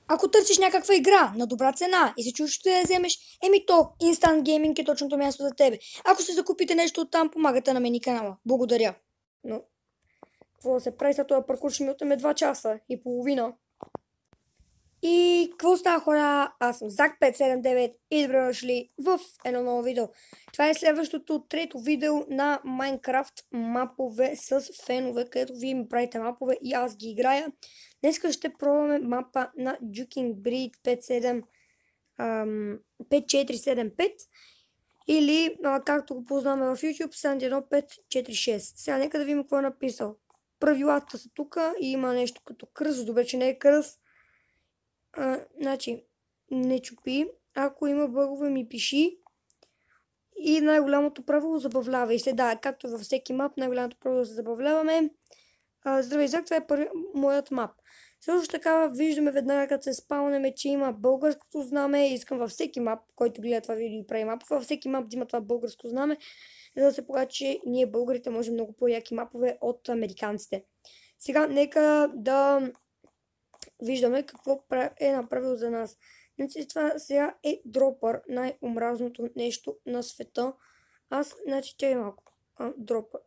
Ако търсиш някаква игра на добра цена и се чуеш, ще я вземеш, то Instant Gaming е точното място за тебе. Ако се закупите нещо оттам, помагате на мен и канала. Благодаря. Но, какво да се прави за този паркур, ще ми отнеме 2 часа и половина. И какво става, хора? Аз съм Zak579 и добре дошли в едно ново видео. Това е следващото трето видео на Minecraft мапове с фенове, където вие ми правите мапове и аз ги играя. Днес ще пробваме мапа на Juking Breed 5475 или както го познаваме в YouTube 71546. Сега нека да видим какво е написал. Правилата са тук и има нещо като кръст, добре че не е кръст. Значи, не чупи, ако има бъгове ми пиши и най-голямото правило забавлявай се. Да, както във всеки мап, най-голямото правило да се забавляваме. Здравей, Зак, това е моят мап. Също така виждаме веднага, като се спаунеме, че има българското знаме. Искам във всеки мап, който гледа това видео и прави мап, във всеки мап да има това българско знаме, за да се покаже, че ние българите можем много по-яки мапове от американците. Сега нека да виждаме какво е направил за нас. Значи това сега е дропър, най-омразното нещо на света. Значи тя е малко. Дропър.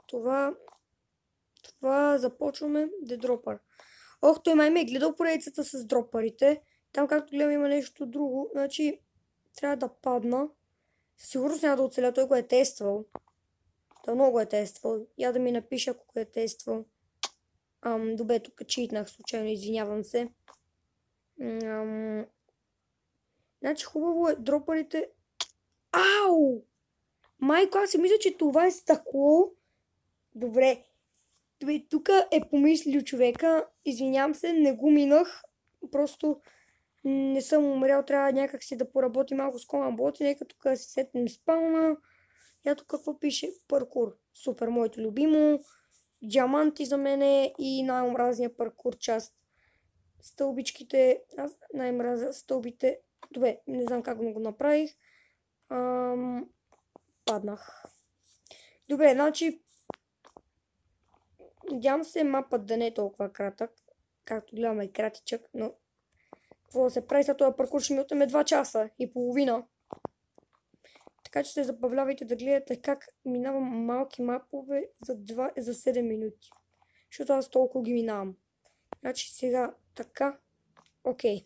Това започваме да дропър. Ох, той май ме е гледал поредицата с дропърите. Там, както гледам, има нещо друго. Значи, трябва да падна. Сигурно няма да оцеля, той го е тествал. Той много е тествал. Я да ми напише, ако го е тествал. Добре, тук читнах случайно, извинявам се. Значи хубаво е дропърите. Ау! Майко, аз си мисля, че това е стъкло. Добре, тук е помислил човека. Извинявам се, не го минах. Просто не съм умрял. Трябва някак си да поработи малко с команботи. Нека тук да си сетнем спауна. Я тук какво пише? Паркур. Супер, моето любимо. Диаманти за мене и най-омразния паркур част. Стълбичките. Аз най-мразя стълбите. Добре, не знам как го направих. Паднах. Добре, значи надявам се мапът да не е толкова кратък. Както гледаме и кратичък, но какво да се прави за този паркур, ще ми отнеме 2 часа и половина. Така че се забавлявайте да гледате как минавам малки мапове за 7 минути. Защото аз толкова ги минавам. Значи сега така. Окей.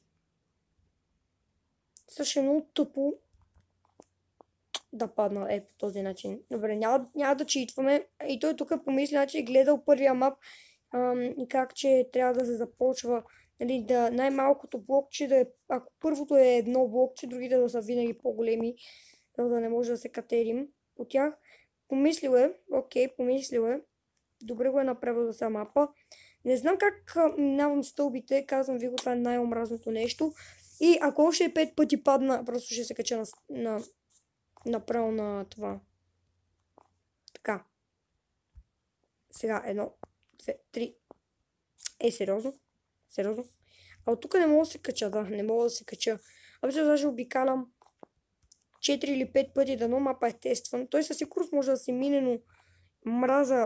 Също е много тъпо да падна по този начин. Добре, няма да читваме. И той тук помисля, че е гледал първия мап и как че трябва да се започва, нали, да най-малкото блокче да е, ако първото е едно блокче, другите да са винаги по-големи, за да не може да се катерим по тях. Помислил е, окей, помислил е. Добре го е направил за сама мапа. Не знам как минавам стълбите, казвам ви го, това е най-омразното нещо. И ако още 5 пъти падна, просто ще се кача направо на това. Така. Сега 1, 2, 3. Сериозно? Сериозно? А от тук не мога да се кача, да. Не мога да се кача. Обичам даже обикалям 4 или 5 пъти, дано мапа е тестван. Той със сигурност може да се мине, но мраза.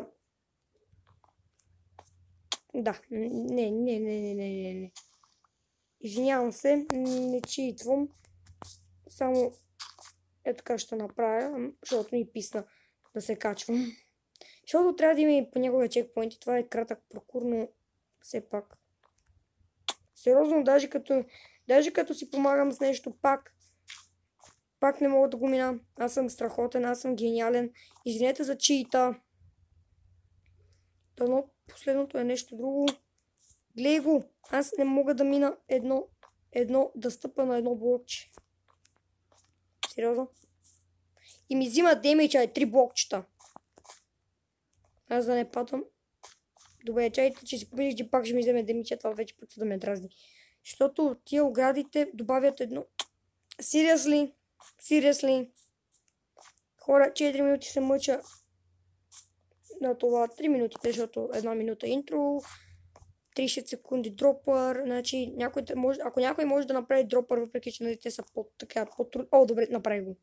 Да. Не. Извинявам се. Не читвам. Само така ще направя, защото ми писна да се качвам. Защото трябва да има и понякога чекпоинти. Това е кратък паркур, но все пак. Сериозно, даже като си помагам с нещо, пак не мога да го мина. Аз съм страхотен, аз съм гениален. Извинете за чита. Дано последното е нещо друго. Гледай го. Аз не мога да мина да стъпа на едно блокче. Сериозно? И ми взима демиджа 3 блокчета. Аз да не падам. Добре, чайте, че си помислих, че пак ще ми вземе демиджа, това вече път да ме дразни. Защото тия оградите добавят едно. Seriously. Хора, 4 минути се мъча на това. 3 минути, защото 1 минута интро. 30 секунди дропър. Значи, ако някой може да направи дропър, въпреки че те са по-трудни. О, добре, направи го.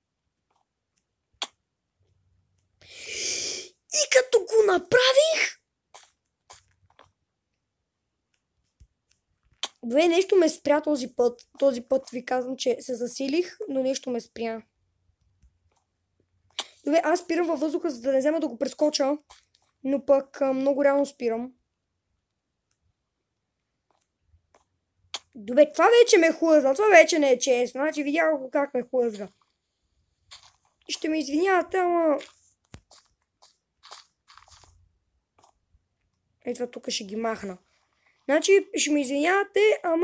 И като го направих, Добре, нещо ме спря този път. Този път ви казвам, че се засилих, но нещо ме спря. Добре, аз спирам във въздуха, за да не взема да го прескоча. Но пък много реално спирам. Добре, това вече ме хлъзна. Това вече не е честно. Значи видях го как ме хлъзга. Ще ме извинявате, ама... Ето тук ще ги махна. Значи ще ме извинявате, ама...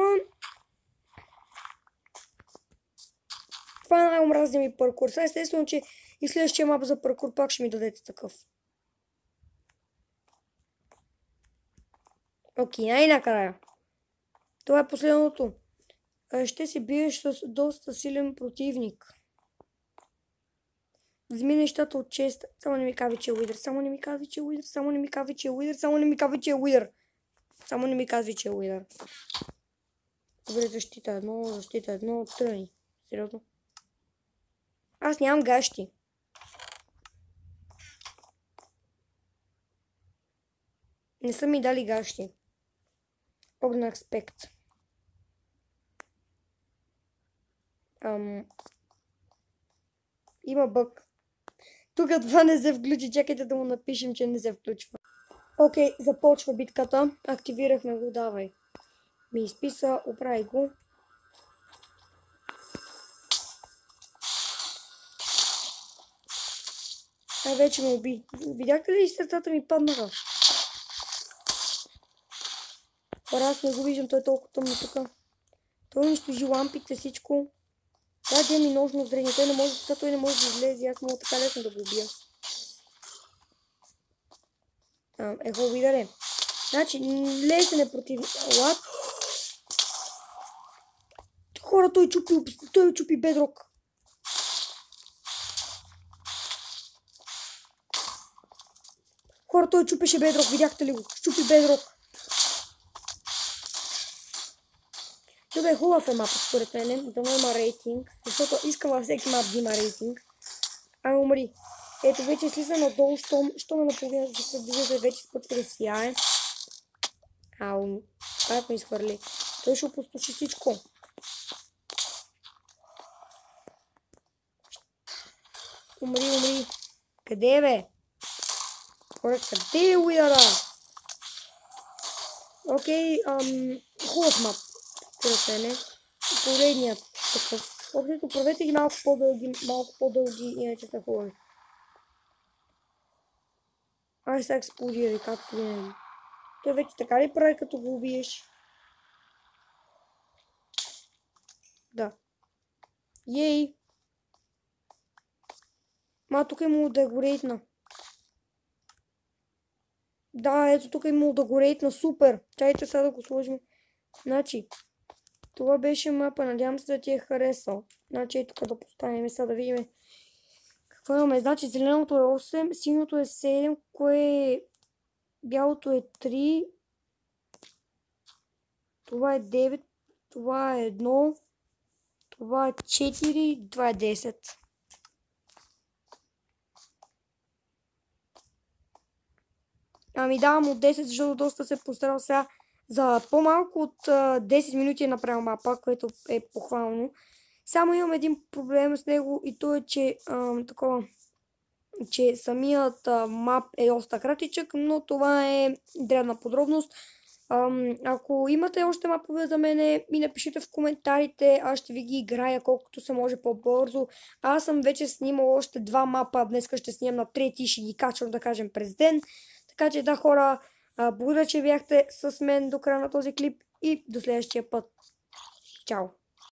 Това е най-омразният ми паркур. Сега естествено, че и следващия мап за паркур пак ще ми дадете такъв. Окей, най-накрая. Това е последното. Ще се биеш с доста силен противник. Вземи нещата от чест. Само не ми казвай, че е уидър. Само не ми казвай, че е уидър. Само не ми казвай, че е уидър. Само не ми казвай, че е уидър. Само не ми казвай, че е уидър. Добре, защита едно, тръни. Сериозно? Аз нямам гащи. Не са ми дали гащи. Огна аспект. Има бък. Тук това не се включи. Чакайте да му напишем, че не се включва. Окей, започва битката. Активирахме го, давай. Ми изписа, оправи го. Вече ме уби. Видяхте ли сърцата ми паднаха? Хора, аз не го виждам, той е толкова тъмно тук. Той унищожи лампите, всичко. Да ми ножно зрение. Той не може да излезе. Аз мога така лесно да го убия. Его видаре. Значи, лесен е против... Лад. Хора, той чупи бедрок. Хора, той чупеше бедрок. Видяхте ли го? Чупи бедрок. Добре, хубав е мапа, според мен. Да има рейтинг. Защото искам във всеки мап да има рейтинг. Умри. Ето вече слиза надолу, що ме наполовина за се вече спочва да сияе. Как ме изхвърли? Той ще опустоши всичко. Умри. Къде е, бе? Хора, къде е уидъра? Окей, хубав мап. Според мен. Поредният такъв. Общо правете ги малко по-дълги, иначе са хубави. Аз сега експлодирай, както винаги. Той вече така ли прави, като го убиеш? Да. Ей! Тук е имало да го рейтна. Да, ето тук е имало да го рейтна. Супер! Чайте сега да го сложим. Значи, това беше мапа. Надявам се да ти е харесал. Значи, ето тук да поставим сега да видим. Какво имаме? Значи, зеленото е 8, синьото е 7, бялото е 3, това е 9, това е 1, това е 4, това е 10. Давам от 10, защото доста се постарал сега. За по-малко от 10 минути е направил мапа, което е похвално. Само имам един проблем с него и то е, че самият мап е доста кратичък, но това е дребна подробност. Ако имате още мапове за мене, ми напишете в коментарите, аз ще ви ги играя колкото се може по-бързо. Аз съм вече снимал още 2 мапа, днес ще снимам на 3 и ще ги качвам, да кажем, през ден. Така че да, хора, благодаря, че бяхте с мен до края на този клип и до следващия път. Чао!